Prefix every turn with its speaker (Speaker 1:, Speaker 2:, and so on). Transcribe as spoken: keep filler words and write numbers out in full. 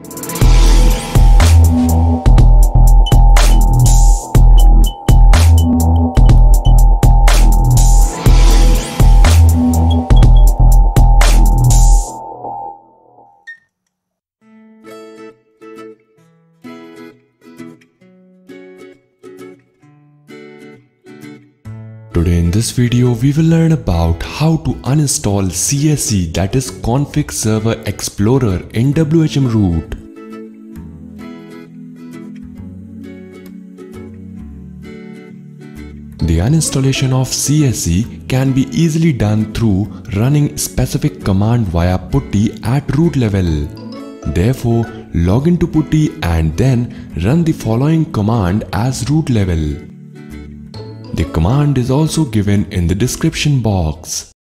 Speaker 1: Today in this video we will learn about how to uninstall C S E, that is Config Server Explorer, in W H M root. The uninstallation of C S E can be easily done through running specific command via putty at root level. Therefore, log into putty and then run the following command as root level. The command is also given in the description box.